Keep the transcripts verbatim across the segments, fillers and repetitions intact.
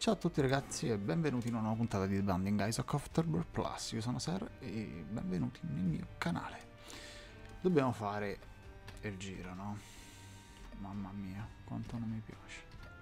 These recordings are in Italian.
Ciao a tutti ragazzi e benvenuti in una nuova puntata di The Binding of Isaac Afterbirth Plus. Io sono Ser e benvenuti nel mio canale. Dobbiamo fare il giro, no? Mamma mia, quanto non mi piace.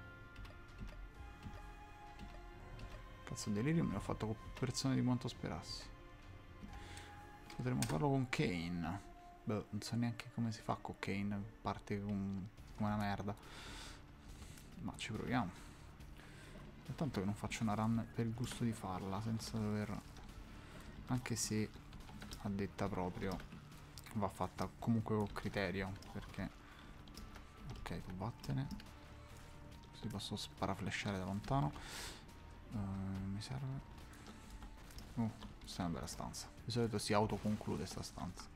Cazzo, Delirium me l'ho fatto con persone di quanto sperassi. Potremmo farlo con Kane. Beh, non so neanche come si fa con Kane, parte con una merda. Ma ci proviamo. Intanto che non faccio una run per il gusto di farla, senza dover... Anche se, a detta proprio, va fatta comunque con criterio, perché... Ok, tu vattene. Così posso sparaflashare da lontano. Uh, mi serve... Uh, questa è una bella stanza. Di solito si autoconclude sta stanza.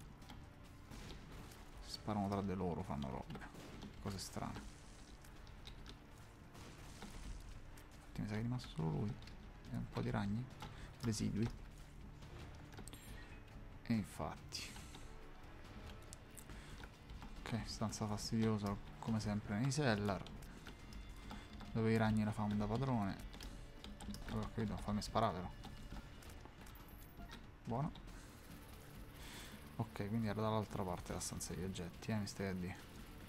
Si sparano tra di loro, fanno robe. Cose strane. Mi sa che è rimasto solo lui e un po' di ragni residui, e infatti ok, stanza fastidiosa come sempre nei cellar, dove i ragni la fanno da padrone. Allora, qui devo farmi sparare però. Buono. Ok, quindi era dall'altra parte la stanza degli oggetti, eh, mi stai a dire.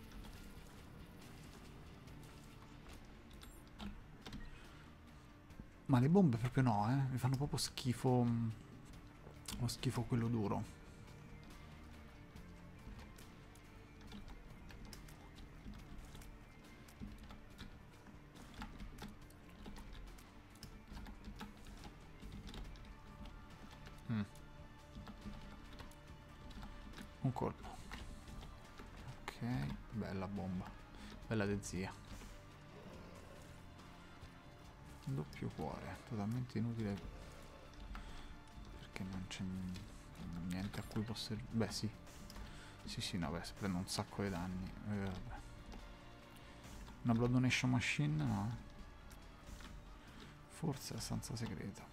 Ma le bombe proprio no, eh. Mi fanno proprio schifo. Lo schifo quello duro. Mm. Un colpo. Ok, bella bomba. Bella de zia. Doppio cuore, totalmente inutile perché non c'è niente a cui posso... Beh sì, sì sì, no, beh, si prende un sacco di danni. Eh, vabbè. Una blood donation machine, no? Forse è la stanza segreta.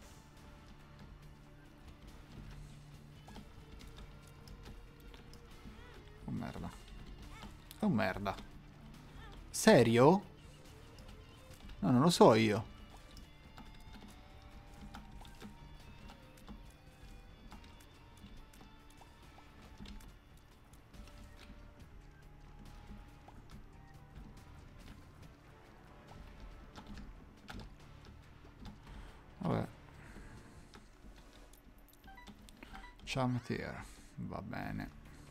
Oh merda. Oh merda. Serio? No, non lo so io. Vabbè. Chametier. Va bene.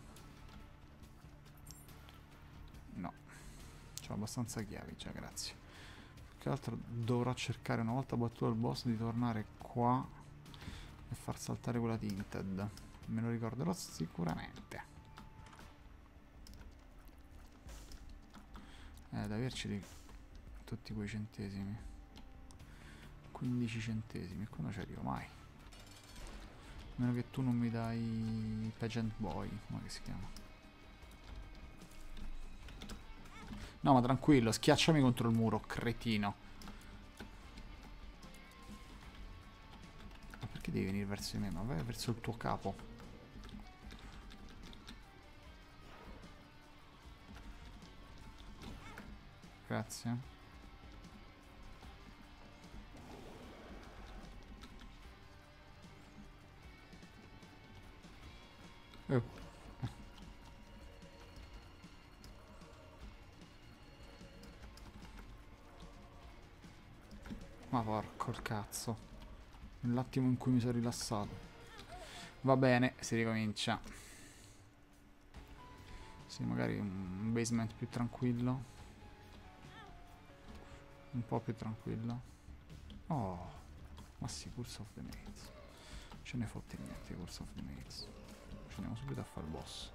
No. C'ho abbastanza chiavi già, grazie. Che altro dovrò cercare, una volta battuto il boss, di tornare qua e far saltare quella tinted. Me lo ricorderò sicuramente. Eh, da averci di tutti quei centesimi. quindici centesimi. E quando ci arrivo mai? A meno che tu non mi dai Pageant Boy. Come che si chiama? No, ma tranquillo, schiacciami contro il muro, cretino. Ma perché devi venire verso di me? Ma vai verso il tuo capo. Grazie. Oh. Ma porco il cazzo. Nell'attimo in cui mi sono rilassato. Va bene, si ricomincia. Sì, magari un basement più tranquillo. Un po' più tranquillo. Oh, ma sì, Curse of the Maze. Ce ne fotte niente, Curse of the Maze. Ci andiamo subito a fare il boss.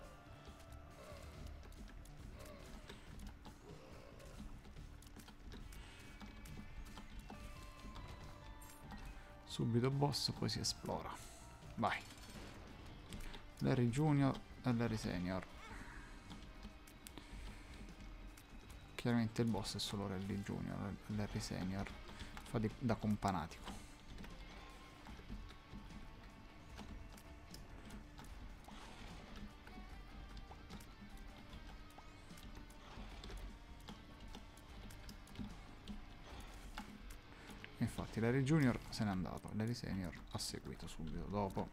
Subito boss, poi si esplora. Vai. Larry Junior e Larry Senior. Chiaramente il boss è solo Larry Junior. Larry Senior fa di, da companatico. infatti Larry Junior se n'è andato, Larry Senior ha seguito subito dopo.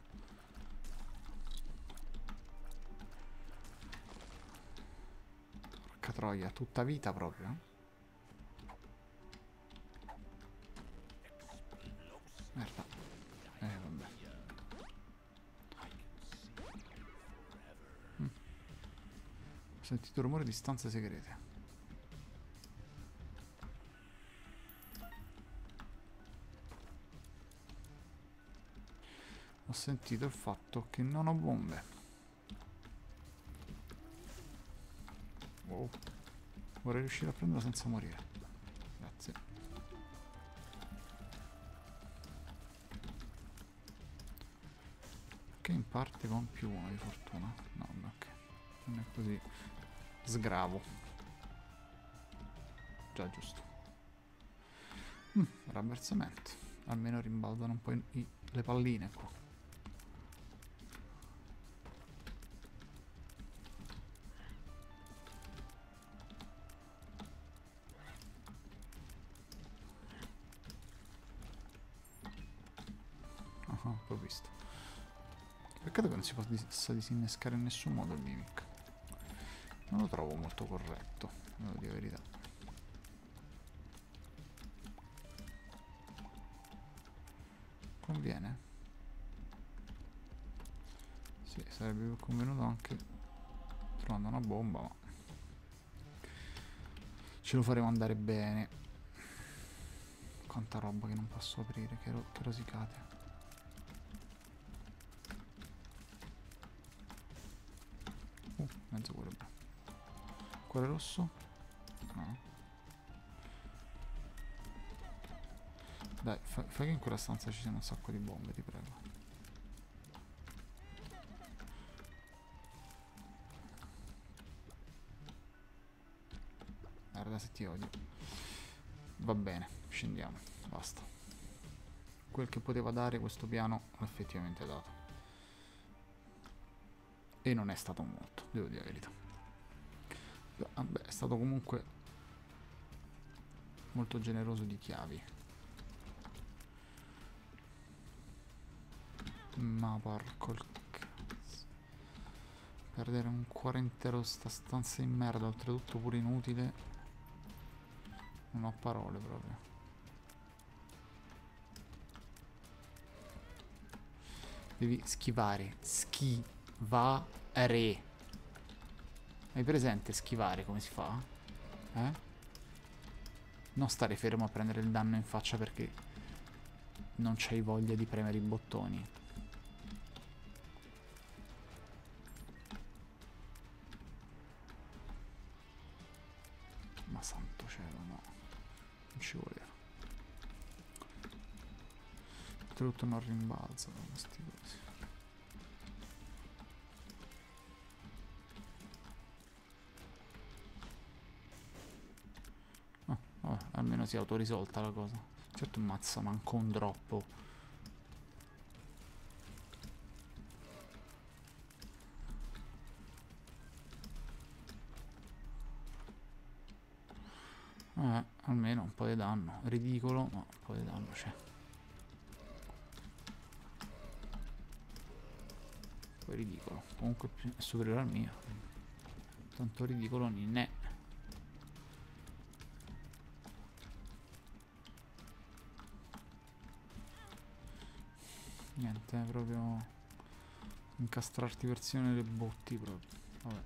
Porca troia, tutta vita proprio. Merda. Eh vabbè. Mm. Ho sentito rumore di stanze segrete. Ho sentito il fatto che non ho bombe. Wow. Vorrei riuscire a prenderla senza morire. Grazie. Che in parte con più uno di fortuna. No, ok. Non è così. Sgravo. Già, giusto. Mm, Rabbersamento. Almeno rimbalzano un po' i, i, le palline qua. Ah, ho visto. Peccato che non si possa disinnescare in nessun modo il mimic. Non lo trovo molto corretto, devo dire la verità. Conviene? Sì, sarebbe più convenuto anche trovando una bomba, ma ce lo faremo andare bene. Quanta roba che non posso aprire, che, ro che rosicate. Uh, mezzo cuore blu. Cuore rosso? No. Dai, fa fai che in quella stanza ci siano un sacco di bombe, ti prego. Guarda se ti odio. Va bene, scendiamo, basta. Quel che poteva dare questo piano l'ha effettivamente dato. E non è stato molto, devo dire la verità. Vabbè, è stato comunque molto generoso di chiavi. Ma porco il cazzo. Perdere un cuore intero sta stanza in merda, oltretutto pure inutile. Non ho parole proprio. Devi schivare. Schivare. Hai presente schivare come si fa? Eh? Non stare fermo a prendere il danno in faccia perché non c'hai voglia di premere i bottoni. Ma santo cielo, no. Non ci voleva. Oltretutto non rimbalza con questi cosi. Oh, vabbè, almeno si è autorisolta la cosa. Certo ammazza, manco un droppo. Eh, almeno un po' di danno. Ridicolo, ma un po' di danno c'è. Poi ridicolo. Comunque è superiore al mio. Tanto ridicolo non è. Niente, è proprio incastrarti versione delle botti proprio. Vabbè.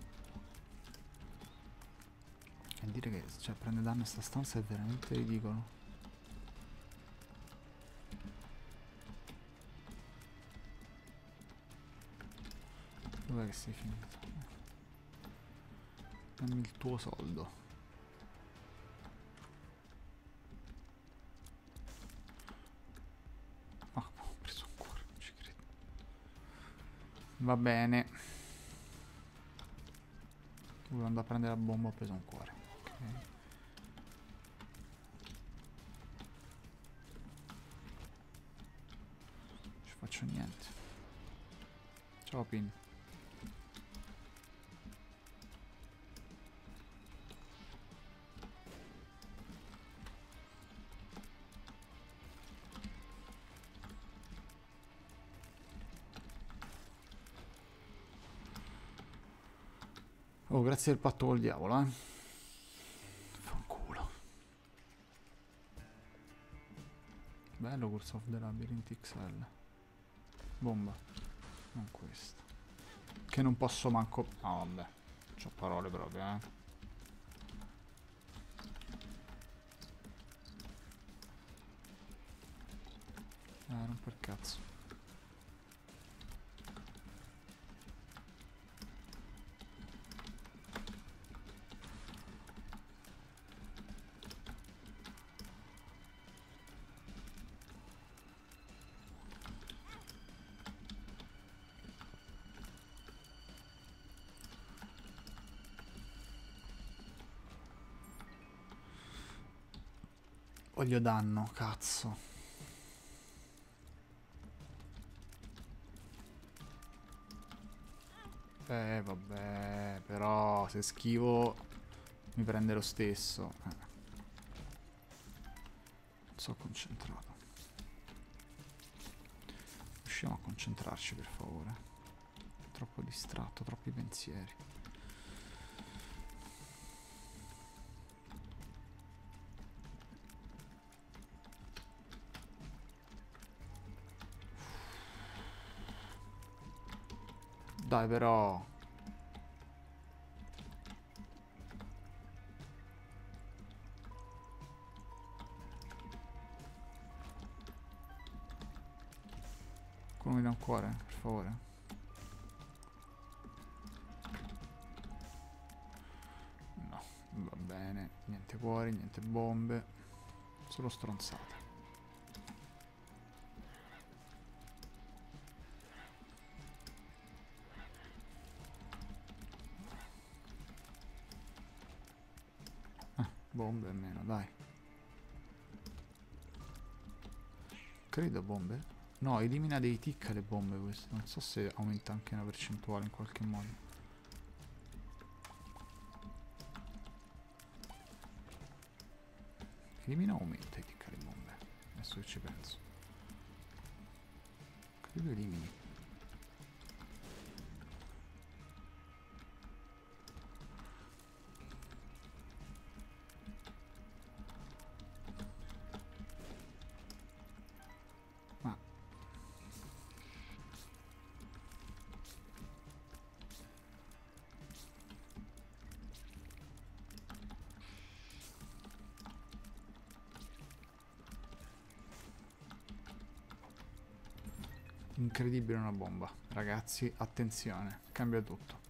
E dire che cioè, prende danno in sta stanza è veramente ridicolo. Dov'è che sei finito? Dammi il tuo soldo. Ah, ho preso un cuore, non ci credo. Va bene. Volevo andare a prendere la bomba, ho preso un cuore. Ok. Non ci faccio niente. Ciao Pin. Oh, grazie del patto col diavolo, eh. Fanculo. Bello Curse of the Labyrinth X L. Bomba. Non questo. Che non posso manco... No, vabbè. C'ho parole proprio, eh. Eh, non per cazzo. Voglio danno, cazzo. Eh, vabbè, però se schivo mi prende lo stesso. Eh. Non sono concentrato. Riusciamo a concentrarci, per favore. Troppo distratto, troppi pensieri. Dai però. Come mi dà un cuore, per favore. No, va bene. Niente cuori, niente bombe. Solo stronzate. Bombe almeno, dai. Credo bombe. No, elimina dei tick le bombe questo. Non so se aumenta anche una percentuale in qualche modo. Elimina o aumenta i tick le bombe? Adesso che ci penso. Credo elimini. Incredibile una bomba. Ragazzi, attenzione. Cambia tutto.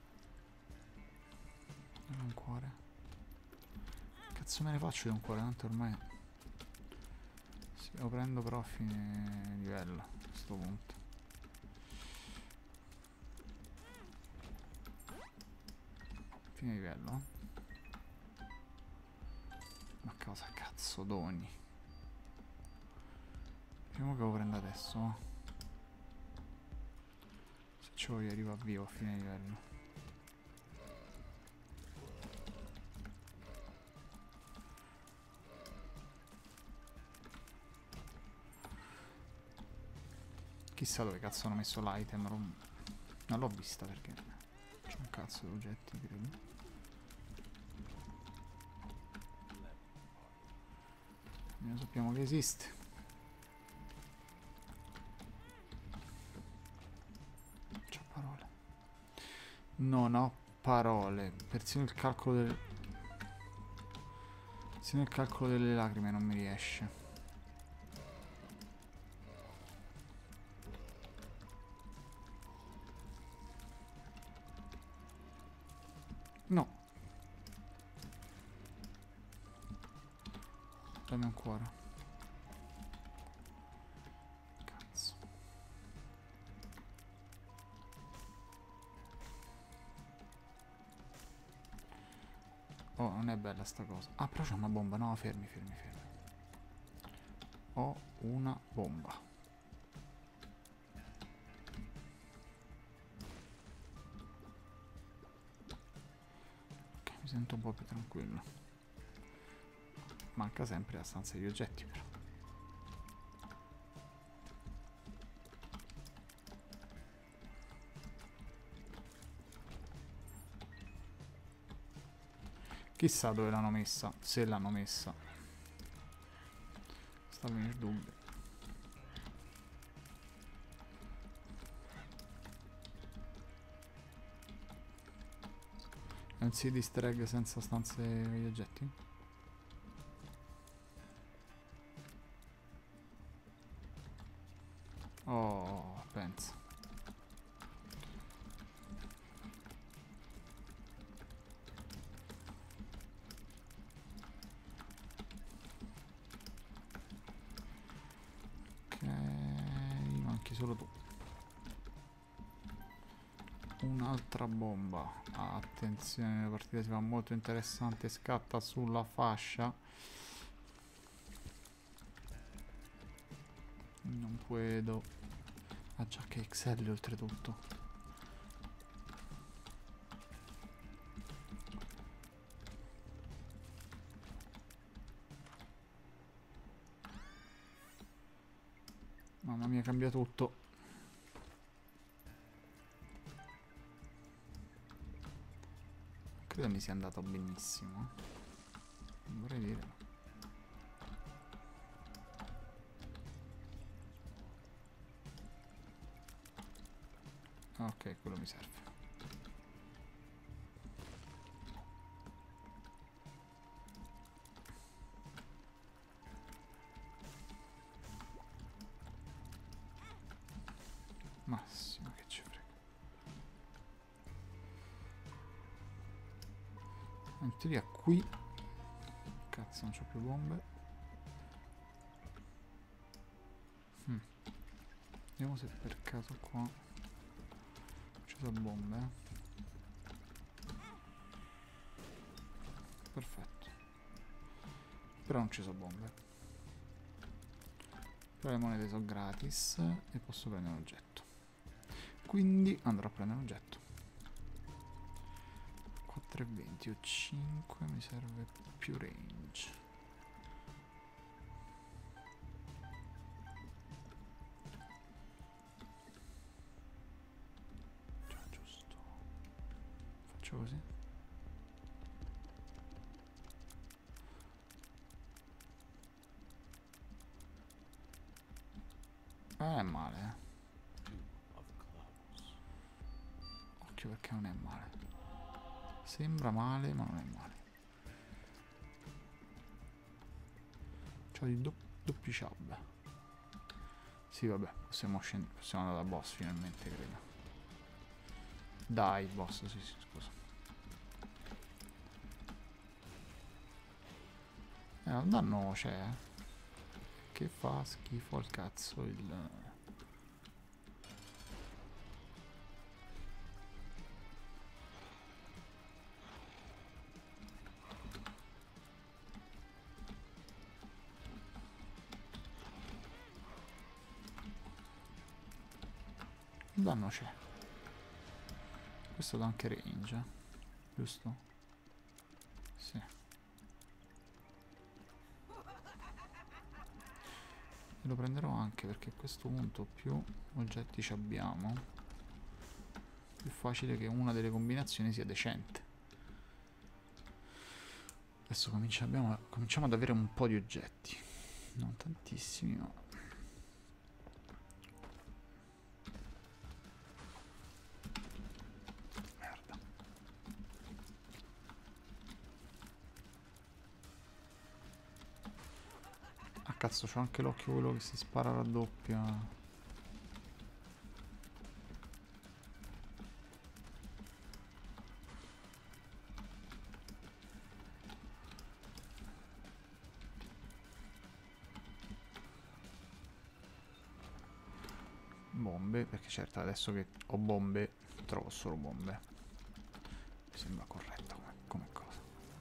Un cuore. Che cazzo me ne faccio di un cuore? Tanto ormai... Sì, lo prendo però a fine livello. A questo punto. Fine livello. Ma cosa cazzo doni? Vediamo che lo prendo adesso. Se ci voglio arriva vivo a fine livello. Chissà dove cazzo hanno messo l'item. Non l'ho vista perché c'è un cazzo di oggetti, credo. Ne sappiamo che esiste. C'ho parole. Non ho parole. Persino il calcolo del... Persino il calcolo delle lacrime non mi riesce. No. Dammi un cuore. Cazzo. Oh, non è bella sta cosa. Ah, però c'è una bomba. No, fermi, fermi, fermi. Ho una bomba. Ok, mi sento un po' più tranquillo. Manca sempre la stanza degli oggetti però. Chissà dove l'hanno messa, se l'hanno messa. Sta a venire dubbio. Non si easter egg senza stanze e oggetti? Oh, pensa. Ok, manchi solo tu. Un'altra bomba. Ah, attenzione, la partita si fa molto interessante. Scatta sulla fascia. Non puedo. Ah già che X L oltretutto. Mamma mia, cambia tutto. Credo mi sia andato benissimo. Non vorrei dire. Ok, quello mi serve. Massimo che ci frega. In teoria qui. Cazzo, non c'ho più bombe. Hmm. Vediamo se per caso qua ci sono bombe. eh. Perfetto. Però non ci sono bombe. Però le monete sono gratis e posso prendere un oggetto. Quindi andrò a prendere un oggetto. quattro e venti o cinque, mi serve più range. Già, giusto. Faccio così. Eh, non è male, eh. Occhio perché non è male. Sembra male, ma non è male. C'ho di do doppi chub. Sì, vabbè, possiamo scendere. Possiamo andare da boss finalmente, credo. Dai, boss, sì, sì, scusa. Eh, un danno c'è. Che fa schifo al cazzo il... Il danno c'è. Questo dà anche range, eh? Giusto? Sì. E lo prenderò anche perché a questo punto più oggetti ci abbiamo, più facile che una delle combinazioni sia decente. Adesso cominciamo, cominciamo ad avere un po' di oggetti. Non tantissimi, ma... Merda. Ah cazzo, c'ho anche l'occhio quello che si spara la doppia. Bombe, perché certo adesso che ho bombe trovo solo bombe. Mi sembra corretto come, come cosa.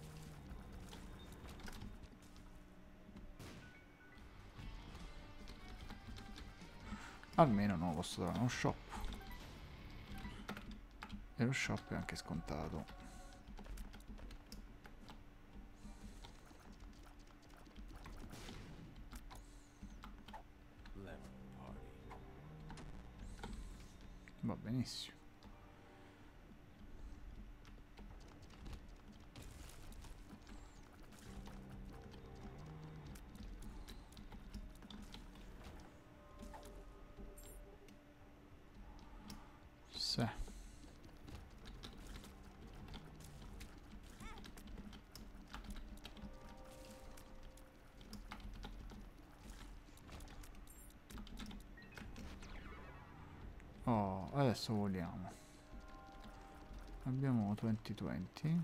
Almeno non lo posso trovare uno shop. E lo shop è anche scontato. Va benissimo. Oh, adesso voliamo. Abbiamo venti venti.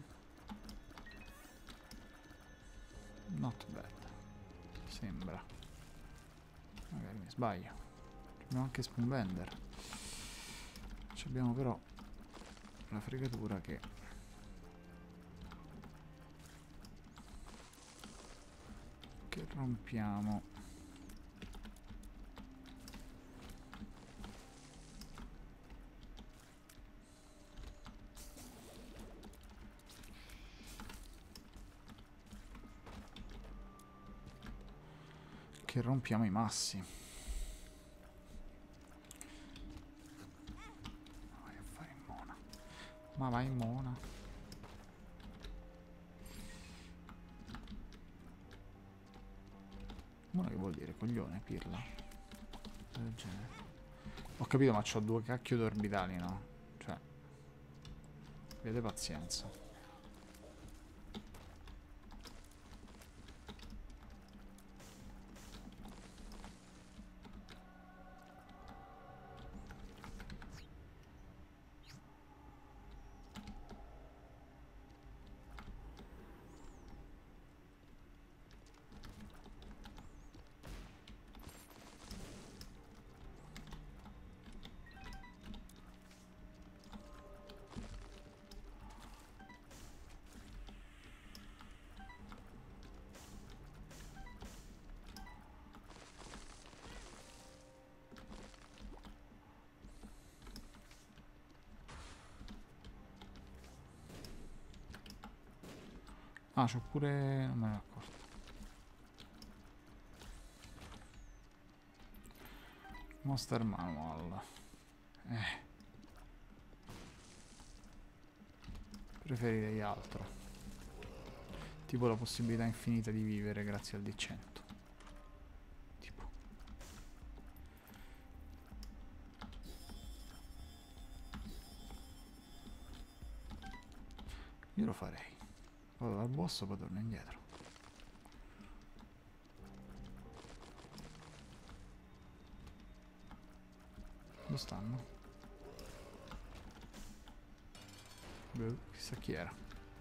Not bad. Sembra. Magari mi sbaglio. Abbiamo anche Spoonbender. Ci abbiamo però la fregatura che che rompiamo. Che rompiamo i massi. Vai a fare in mona. Ma vai in mona. Mona che vuol dire? Coglione, pirla. Del genere. Ho capito, ma c'ho due cacchio d'orbitali, no? Cioè, avete pazienza. Ah, c'ho pure... non me ne ero accorto. Monster Manual. Eh. Preferirei altro. Tipo la possibilità infinita di vivere grazie al D cento. Tipo. Io lo farei. Vado dal boss, poi torno indietro. Dove stanno? Beh, chissà chi era.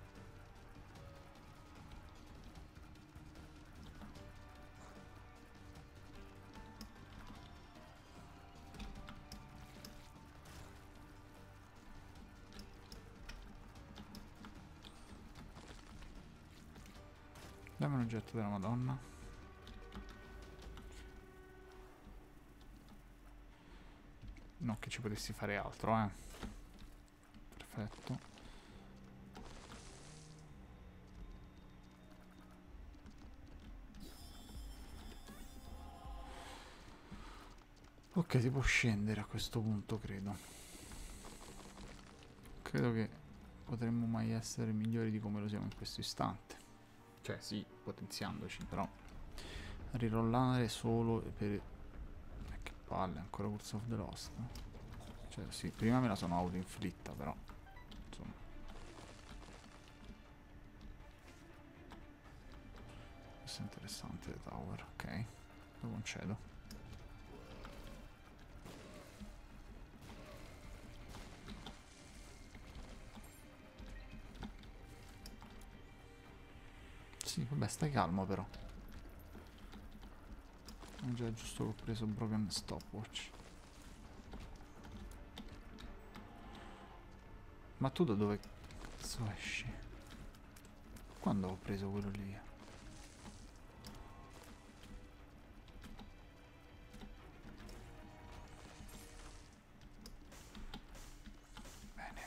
Dammi un oggetto della Madonna. No, che ci potessi fare altro, eh. Perfetto. Ok, si può scendere a questo punto, credo. Credo che potremmo mai essere migliori di come lo siamo in questo istante. Cioè, sì, potenziandoci, però rirollare solo per... Eh, che palle, ancora Curse of the Lost. Cioè, sì, prima me la sono auto-inflitta, però, insomma. Questo è interessante, The Tower, ok. Lo concedo. Sì, vabbè, stai calmo però. È già giusto che ho preso Broken Stopwatch. Ma tu da dove cazzo esci? Quando ho preso quello lì? Bene.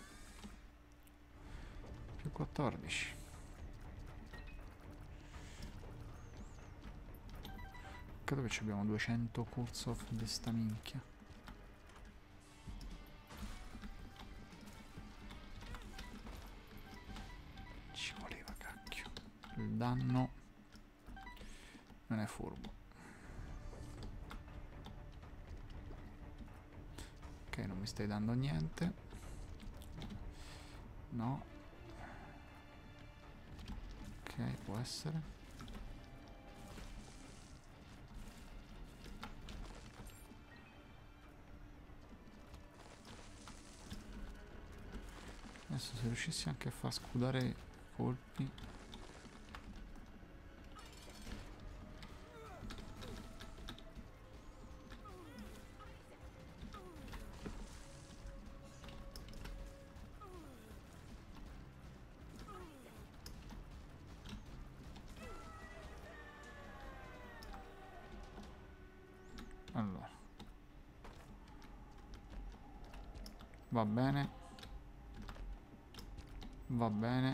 Più quattordici. Credo che abbiamo duecento Curse of di sta minchia. Ci voleva, cacchio. Il danno non è furbo. Ok, non mi stai dando niente. No. Ok, può essere. Adesso se riuscissi anche a far scudare i colpi. Allora. Va bene. Va bene.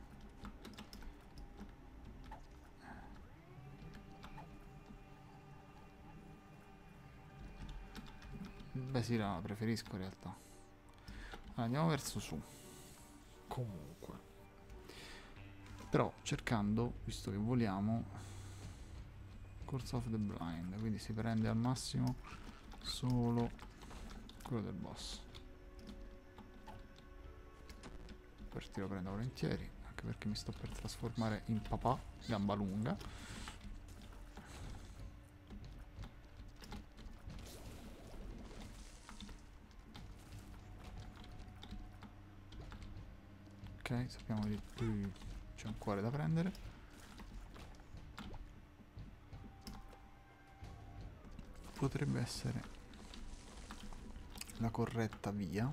Beh sì, la preferisco in realtà. Allora, andiamo verso su. Comunque. Però cercando, visto che voliamo, Course of the Blind, quindi si prende al massimo solo quello del boss. Questo lo prendo volentieri, anche perché mi sto per trasformare in papà, gamba lunga. Ok, sappiamo che qui c'è un cuore da prendere. Potrebbe essere la corretta via.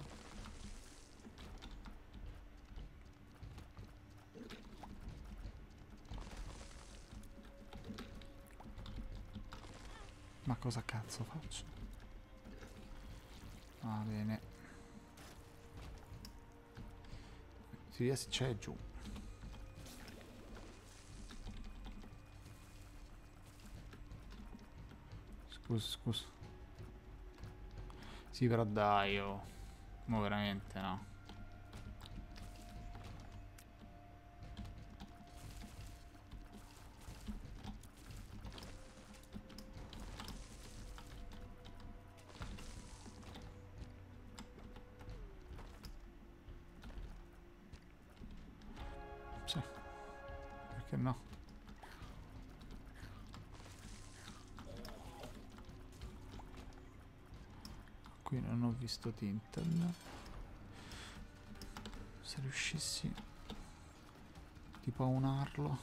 Ma cosa cazzo faccio? Va bene. Si c'è giù. Scusa, scusa. Sì, però dai, oh. Ma veramente no. Sì. Perché no? Qui non ho visto Tintel. Se riuscissi tipo a unarlo.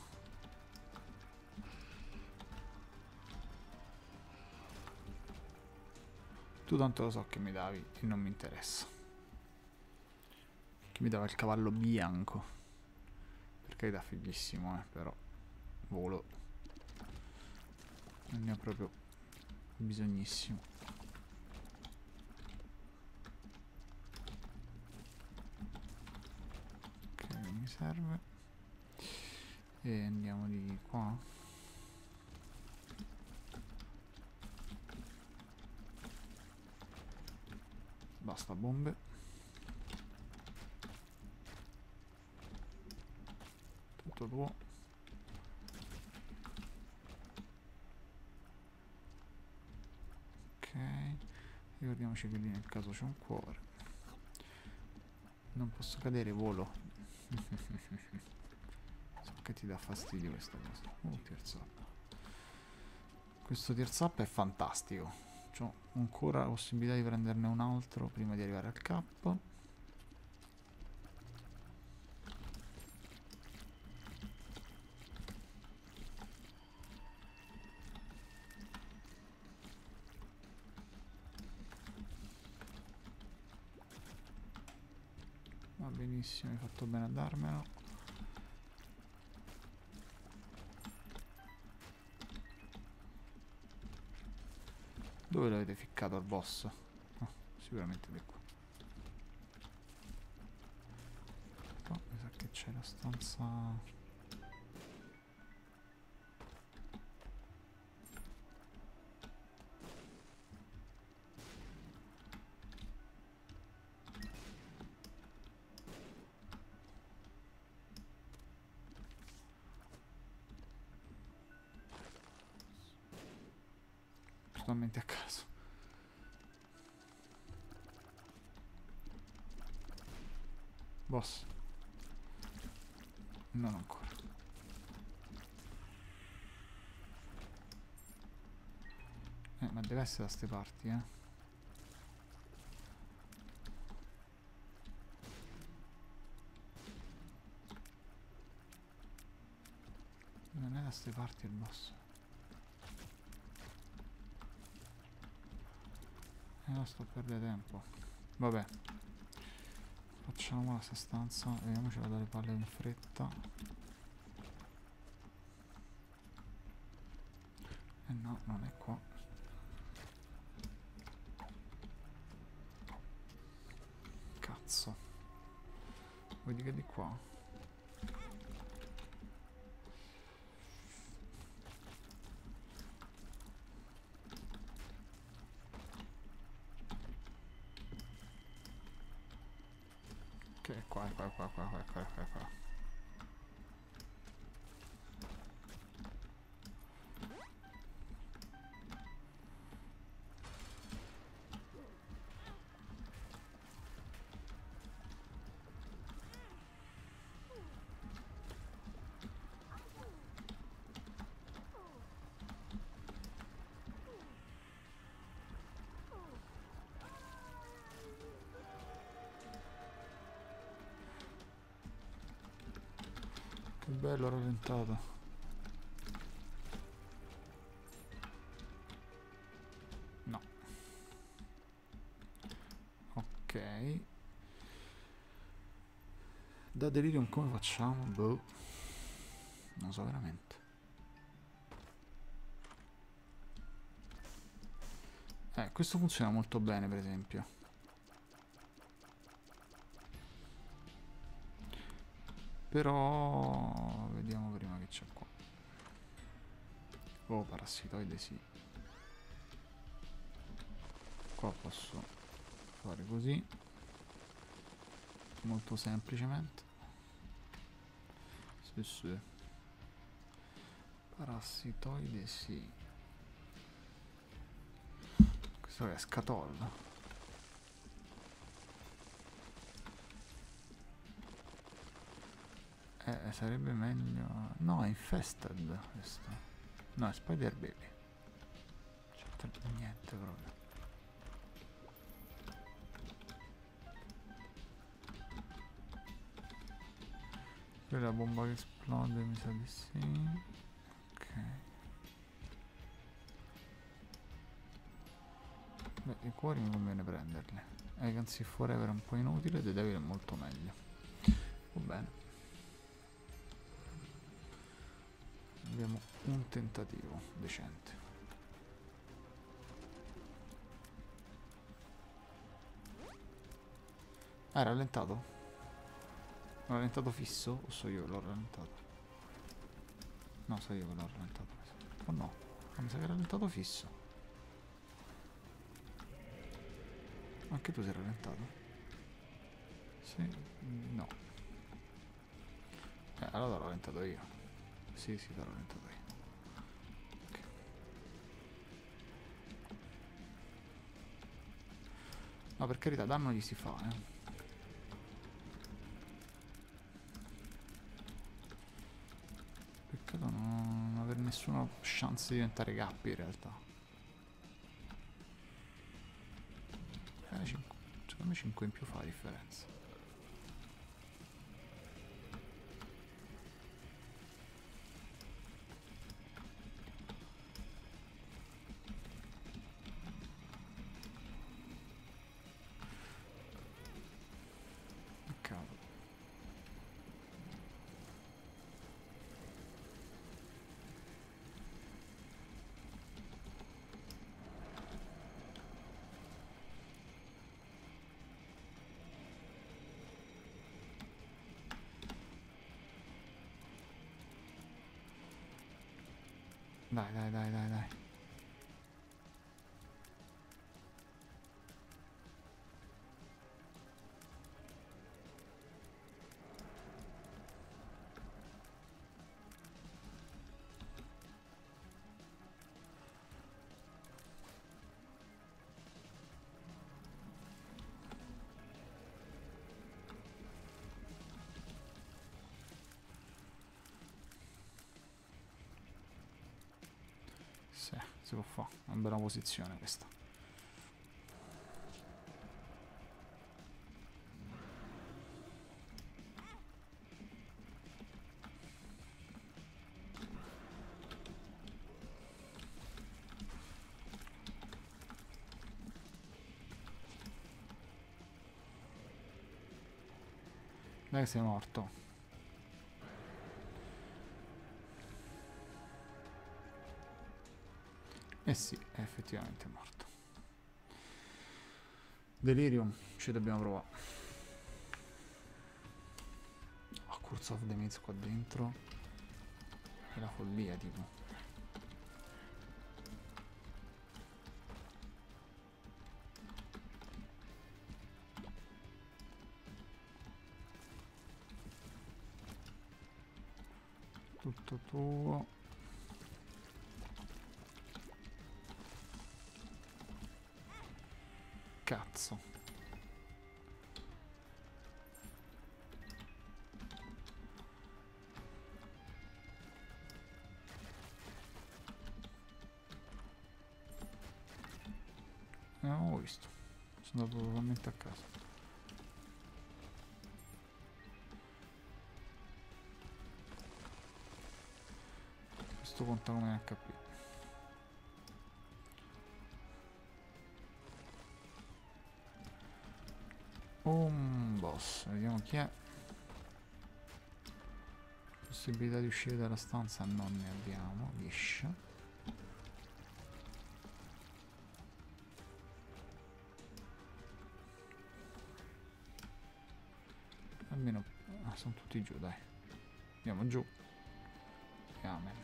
Tu tanto lo so che mi davi e non mi interessa. Che mi dava il cavallo bianco. Per carità, fighissimo, eh, però volo non ne ho proprio bisognissimo. Ok, non mi serve. E andiamo di qua. Basta bombe. Tutto tuo. Ok. Ricordiamoci che lì nel caso c'è un cuore. Non posso cadere, volo. So che ti dà fastidio questa cosa. Oh, tears up. Questo tears up è fantastico. C'ho ancora la possibilità di prenderne un altro prima di arrivare al cap. Va benissimo, hai fatto bene a darmelo. Dove l'avete ficcato al boss? Oh, sicuramente di qua. Oh, mi sa che c'è la stanza... totalmente a caso. Boss. Non ancora. Eh, ma deve essere da ste parti, eh. ste parti il boss. E non sto a perdere tempo. Vabbè. Facciamo la sta stanza. Vediamocela dalle palle in fretta. Eh no, non è qua. Cazzo. Vedi che è di qua? Che è qua, è qua, è qua, è qua, è qua, è qua, è qua, è qua. Che bello rallentato. No. Ok. Da Delirium come facciamo? Boh. Non so veramente. Eh, questo funziona molto bene, per esempio. Però vediamo prima che c'è qua. Oh, parassitoide sì. Qua posso fare così. Molto semplicemente. Sì, sì. Parassitoide sì. Questo è scatolla. Eh, sarebbe meglio... No, è infested questo. No, è Spider Baby. C'è niente proprio. Quella bomba che esplode, mi sa di sì. Ok. Beh, i cuori mi conviene prenderli. Vacancy Forever è un po' inutile, The Devil è molto meglio. Va bene. Abbiamo un tentativo decente. Ah, è rallentato? È rallentato fisso? O so io che l'ho rallentato? No, so io che l'ho rallentato. O no? Ah, mi sa che è rallentato fisso. Anche tu sei rallentato? Sì? No. Eh, allora l'ho rallentato io. Sì, sì, l'ho rallentato io. Okay. No, per carità, danno gli si fa, eh. Peccato non aver nessuna chance di diventare Gappi in realtà. Eh, cinque, secondo me cinque in più fa la differenza. Cavolo. Dai, dai, dai, dai, dai. Sì, si può fare. È una bella posizione questa. Dai che sei morto. Eh sì, è effettivamente morto. Delirium, ci dobbiamo provare. Oh, Curse of the Maze qua dentro. È la follia, tipo. Tutto tuo. Cazzo. Non avevo visto. Sono andato totalmente a caso. Questo conta come H P. Un boss, vediamo chi è. Possibilità di uscire dalla stanza non ne abbiamo. Wish. Almeno ah, sono tutti giù, dai. Andiamo giù. E amen.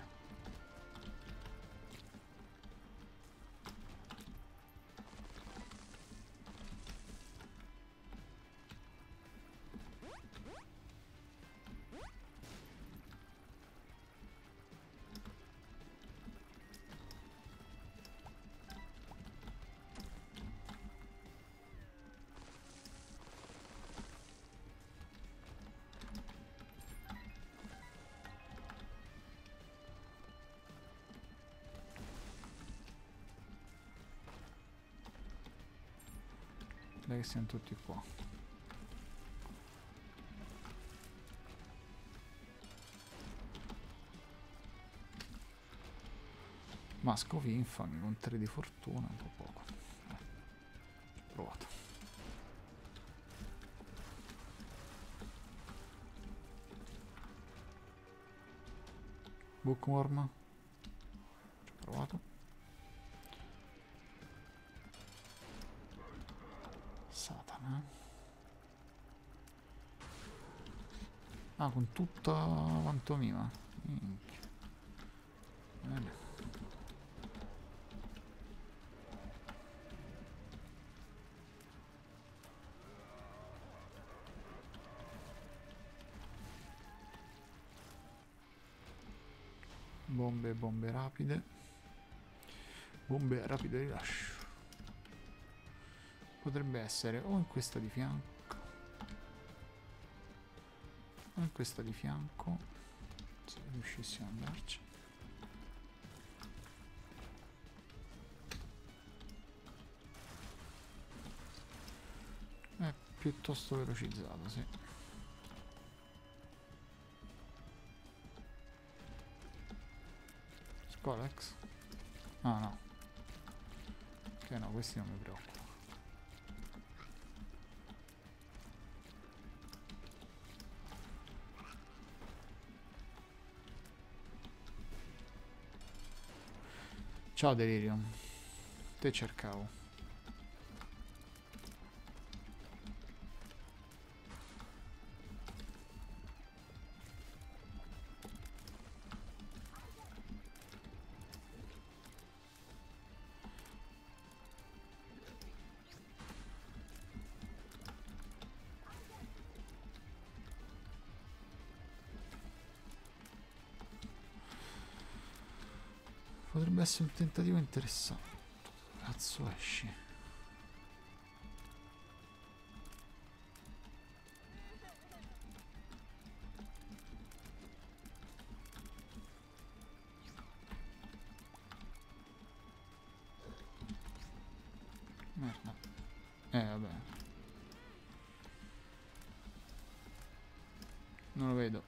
Dai che siamo tutti qua. Mask of Infamy con tre di fortuna, un po' poco. Eh, ci ho provato. Bookworm. Ci ho provato. Satana. Ah, con tutta pantomima. Minchia. Bene. Bombe, bombe rapide. Bombe a rapido rilascio. Potrebbe essere o in questa di fianco o in questa di fianco, se riuscissimo ad andarci. È piuttosto velocizzato, sì. Skolex? Ah no. Ok, no, questi non mi preoccupano. Ciao Delirium. Te cercavo. Potrebbe essere un tentativo interessante. Cazzo esci? Merda. Eh vabbè. Non lo vedo.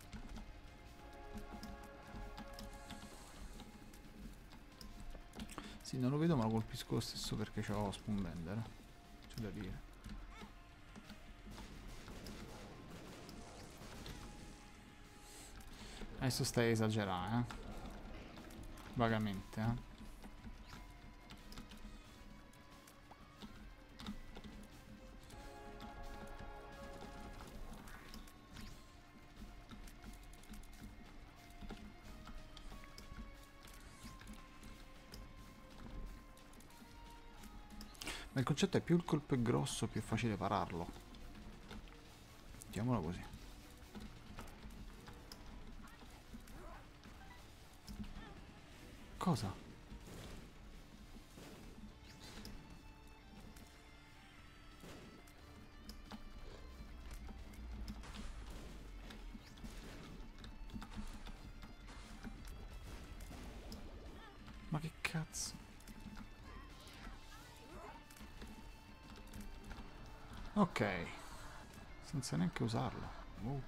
Sì, non lo vedo ma lo colpisco lo stesso perché c'ho Spoonbender. C'è da dire. Adesso stai a esagerare, eh. Vagamente, eh. Ma il concetto è più il colpo è grosso, più è facile pararlo. Mettiamolo così. Cosa? Ma che cazzo? Ok. Senza neanche usarlo. Oh.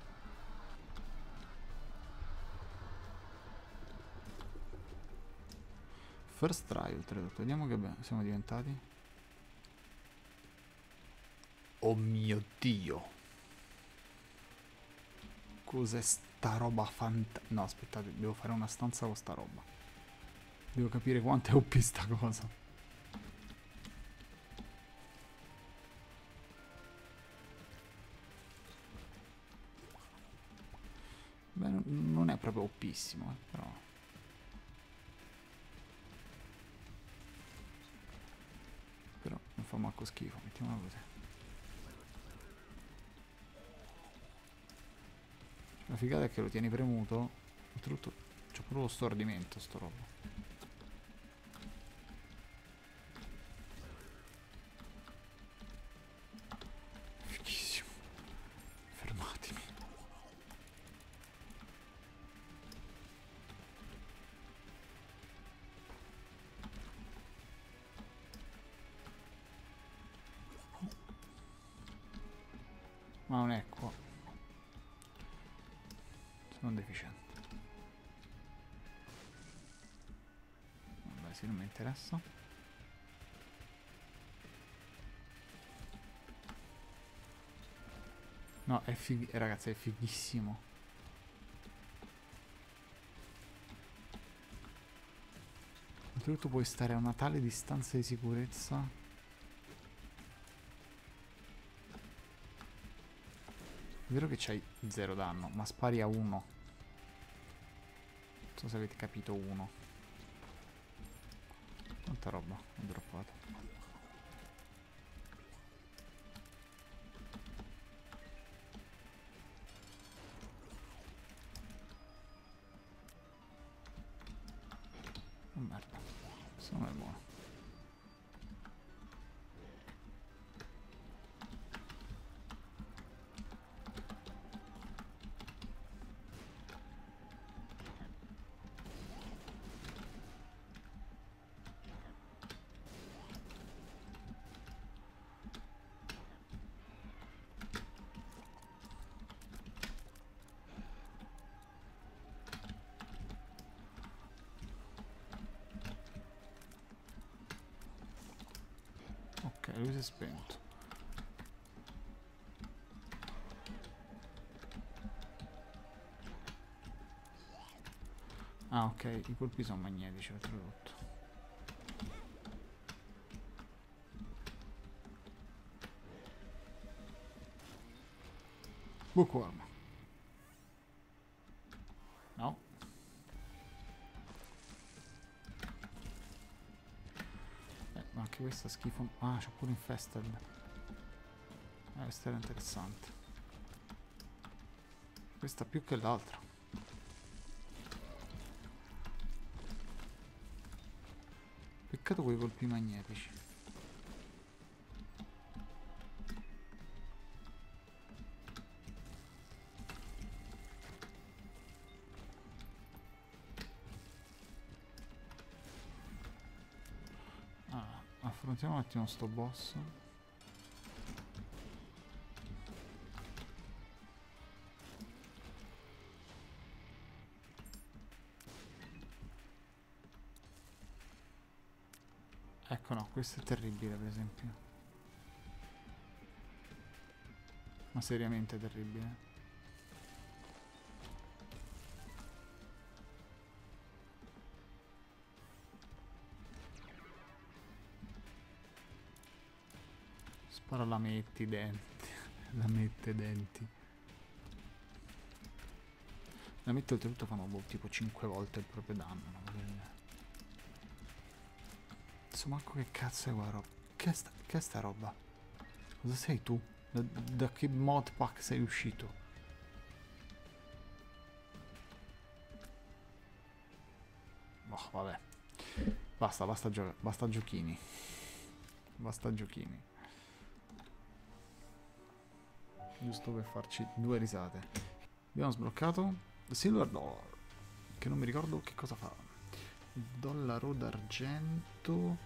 First try oltretutto. Vediamo che siamo diventati. Oh mio Dio. Cos'è sta roba fantastica? No, aspettate, devo fare una stanza con sta roba. Devo capire quanto è O P sta cosa. Beh, non è proprio OPissimo, eh, però. Però non fa manco schifo, mettiamola così. La figata è che lo tieni premuto. Oltretutto c'è pure lo stordimento sto roba. Fighissimo. Fermatemi. Ma non è qua. Sono deficiente. Vabbè, sì, non mi interessa. No, è fig... ragazzi, è fighissimo. Oltretutto puoi stare a una tale distanza di sicurezza. È vero che c'hai zero danno, ma spari a uno. Non so se avete capito uno. Quanta roba ho droppato. Oh merda, questo non è buono. Ok, lui si è spento. Ah, ok, i colpi sono magnetici, oltretutto. Bookworm. No. Eh, ma anche questa schifo. Ah, c'ho pure Infested. Eh, questa era interessante. Questa più che l'altra. Peccato quei colpi magnetici. Ah, affrontiamo un attimo sto boss. Ecco no, questo è terribile per esempio. Ma seriamente terribile. Spara la metti i denti. La mette i denti. La mette oltretutto fanno boh, tipo cinque volte il proprio danno. Insomma, che cazzo è qua roba? Che è sta, che è sta roba? Cosa sei tu? Da, da che modpack sei uscito? Oh, vabbè. Basta, basta, gio basta giochini. Basta giochini. Giusto per farci due risate. Abbiamo sbloccato Silver Dollar, che non mi ricordo che cosa fa. Dollaro d'argento.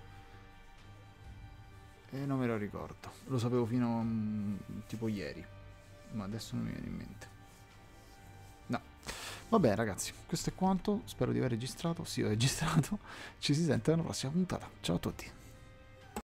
E non me lo ricordo. Lo sapevo fino mh, tipo ieri. Ma adesso non mi viene in mente. No. Vabbè ragazzi, questo è quanto. Spero di aver registrato. Sì, ho registrato. Ci si sente nella prossima puntata. Ciao a tutti.